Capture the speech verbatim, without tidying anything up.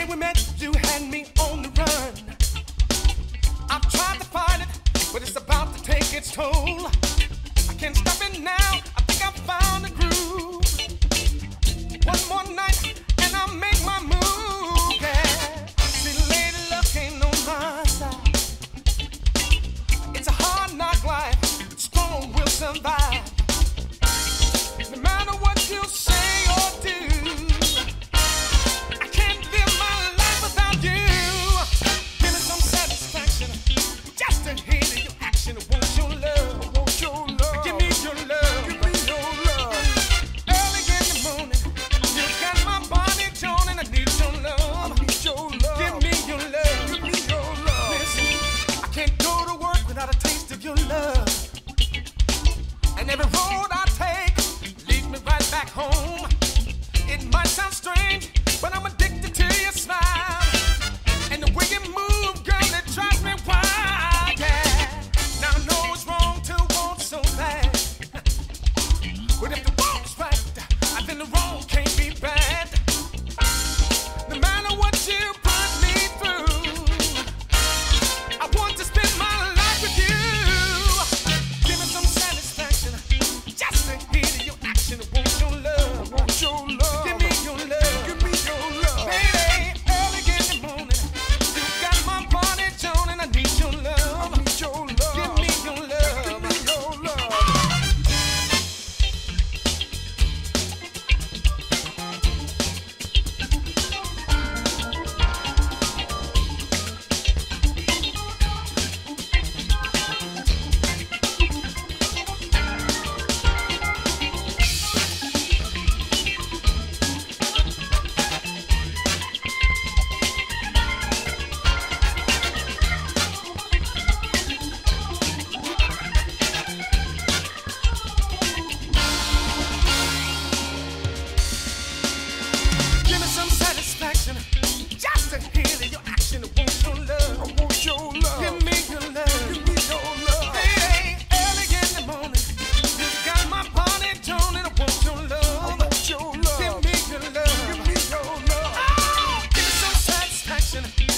we met, you had me on the run. I've tried to fight it, but it's about to take its toll. I can't stop it now, I think I've found a groove. One more night, and I'll make my move, yeah. See, lady, luck ain't on my side. It's a hard knock life, strong will survive. No matter what you say or do, I can't live my life without you. Give me some satisfaction, just to hear your action. I want your love, I want your love. Give me your love, give me your love. Early in the morning, you got my body torn and I need your love. I need your love. Give me your love, give me your love. Listen, I can't go to work without a taste of your love. And every road I take leads me right back home. It might sound strange, but I'm addicted to your smile. And the way you move, girl, it drives me wild, yeah. Now I know it's wrong to want so bad, but if the wrong's right, then the wrong can't be bad. No matter what you put me through, I want to spend my life with you. Give me some satisfaction, just to hear your action. I want your love, I want your love. Give me your love, give me your love. Baby, early in the morning, you got my body torn and I need your love. I need your love. Give me your love, give me your love. Give me some satisfaction, just to hear your action. I want your love, I want your love. Give me your love, give me your love. Hey, early in the morning, you got my body torn and I want your love. I want your love. Give me your love, give me your love. Oh, give me some satisfaction.